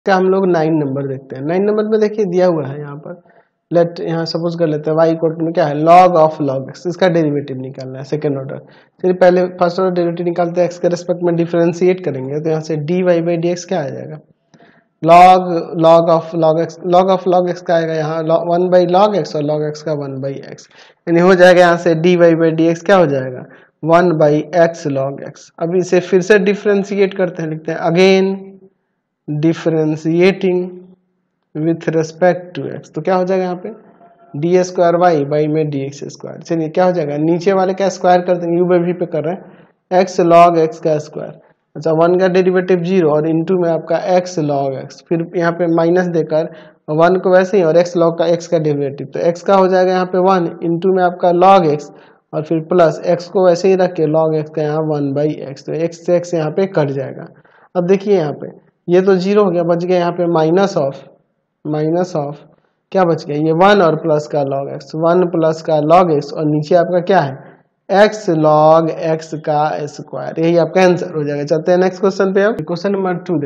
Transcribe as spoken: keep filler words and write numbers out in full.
का हम लोग नाइन नंबर देखते हैं। नाइन नंबर में देखिए दिया हुआ है यहाँ पर, लेट यहाँ सपोज कर लेते हैं वाई इक्वल टू में क्या है लॉग ऑफ लॉग एक्स, इसका डेरिवेटिव निकालना है सेकंड ऑर्डर। चलिए पहले फर्स्ट ऑर्डर डेरिवेटिव निकालते हैं, एक्स के रेस्पेक्ट में डिफरेंशिएट करेंगे तो यहाँ से D Y by D X क्या आ जाएगा log log of log X, log of log X का आएगा यहाँ वन बाई लॉग एक्स और लॉग एक्स का वन बाई एक्स, यानी हो जाएगा यहाँ से D Y by D X क्या हो जाएगा one by X log X. अब इसे फिर से डिफरेंशिएट करते हैं, लिखते हैं again differentiating with respect to X, तो क्या हो जाएगा यहाँ पे डी स्क्वायर वाई बाई में डी एक्स स्क्वायर। चलिए क्या हो जाएगा नीचे वाले का स्क्वायर करते हैं, यू बाई वी पे कर रहे हैं एक्स लॉग एक्स का स्क्वायर, अच्छा वन का डेरिवेटिव जीरो और इनटू में आपका एक्स लॉग एक्स, फिर यहाँ पे माइनस देकर वन को वैसे ही और एक्स लॉग का एक्स का डेरिवेटिव, तो एक्स का हो जाएगा यहाँ पे वन इंटू में आपका लॉग एक्स और फिर प्लस एक्स को वैसे ही रख के लॉग एक्स का यहाँ वन बाई एक्स, तो एक्स से एक्स यहाँ पे कट जाएगा। अब देखिए यहाँ पे ये तो जीरो हो गया, बच गया यहाँ पे माइनस ऑफ माइनस ऑफ क्या बच गया ये वन और प्लस का लॉग एक्स, वन प्लस का लॉग एक्स और नीचे आपका क्या है एक्स लॉग एक्स का स्क्वायर, यही आपका आंसर हो जाएगा। चलते हैं नेक्स्ट क्वेश्चन पे। अब क्वेश्चन नंबर टू